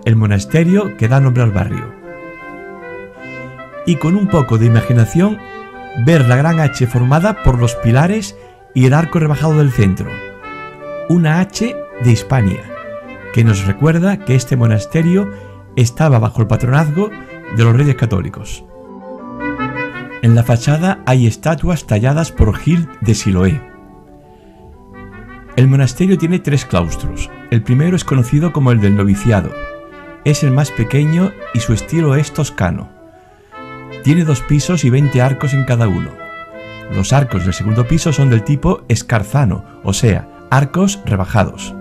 el monasterio que da nombre al barrio. Y con un poco de imaginación, ver la gran H formada por los pilares y el arco rebajado del centro. Una H de Hispania, que nos recuerda que este monasterio estaba bajo el patronazgo de los Reyes Católicos. En la fachada hay estatuas talladas por Gil de Siloé. El monasterio tiene 3 claustros. El primero es conocido como el del noviciado. Es el más pequeño y su estilo es toscano. Tiene 2 pisos y 20 arcos en cada uno. Los arcos del segundo piso son del tipo escarzano, o sea, arcos rebajados.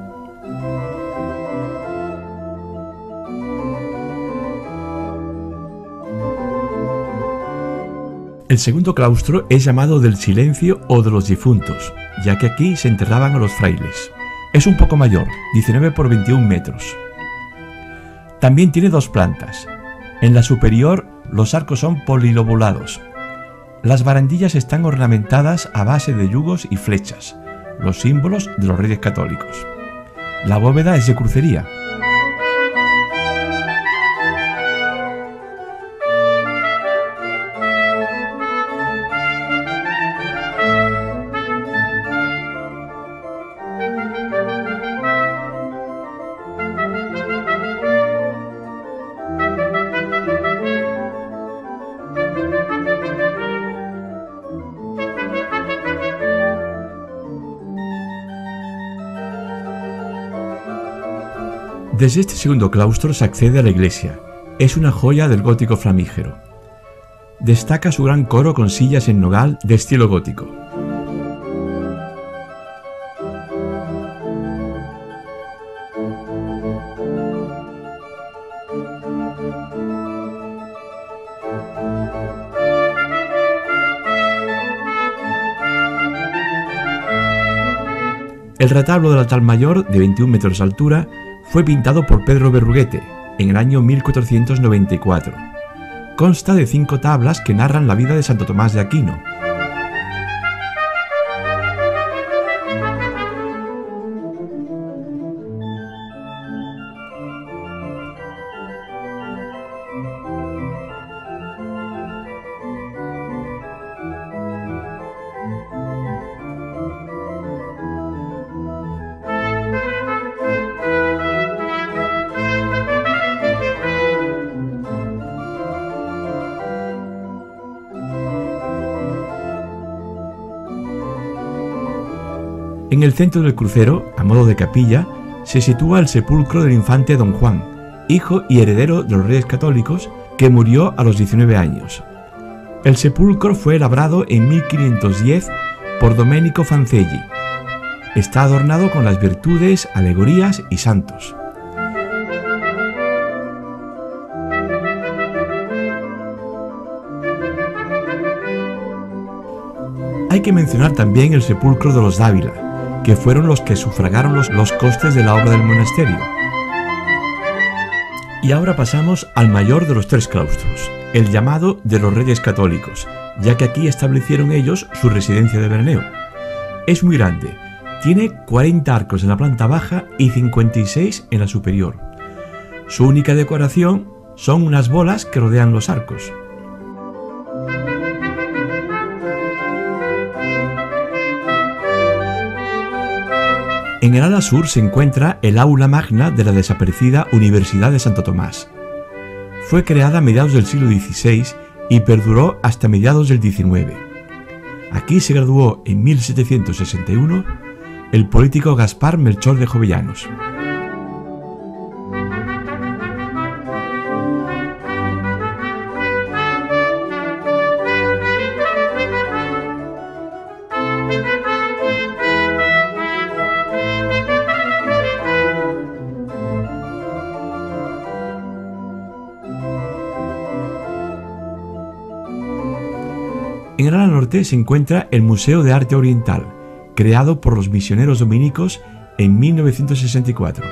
El segundo claustro es llamado del silencio o de los difuntos, ya que aquí se enterraban a los frailes. Es un poco mayor, 19 por 21 metros. También tiene 2 plantas. En la superior, los arcos son polilobulados. Las barandillas están ornamentadas a base de yugos y flechas, los símbolos de los Reyes Católicos. La bóveda es de crucería. Desde este segundo claustro se accede a la iglesia. Es una joya del gótico flamígero. Destaca su gran coro con sillas en nogal de estilo gótico. El retablo del altar mayor, de 21 metros de altura, fue pintado por Pedro Berruguete en el año 1494. Consta de 5 tablas que narran la vida de Santo Tomás de Aquino. En el centro del crucero, a modo de capilla, se sitúa el sepulcro del infante Don Juan, hijo y heredero de los Reyes Católicos, que murió a los 19 años. El sepulcro fue labrado en 1510 por Domenico Fancelli. Está adornado con las virtudes, alegorías y santos. Hay que mencionar también el sepulcro de los Dávila, que fueron los que sufragaron los costes de la obra del monasterio. Y ahora pasamos al mayor de los 3 claustros, el llamado de los Reyes Católicos, ya que aquí establecieron ellos su residencia de veraneo. Es muy grande, tiene 40 arcos en la planta baja y 56 en la superior. Su única decoración son unas bolas que rodean los arcos. En el ala sur se encuentra el aula magna de la desaparecida Universidad de Santo Tomás. Fue creada a mediados del siglo XVI y perduró hasta mediados del XIX. Aquí se graduó en 1761 el político Gaspar Melchor de Jovellanos. En el ala norte se encuentra el Museo de Arte Oriental, creado por los misioneros dominicos en 1964.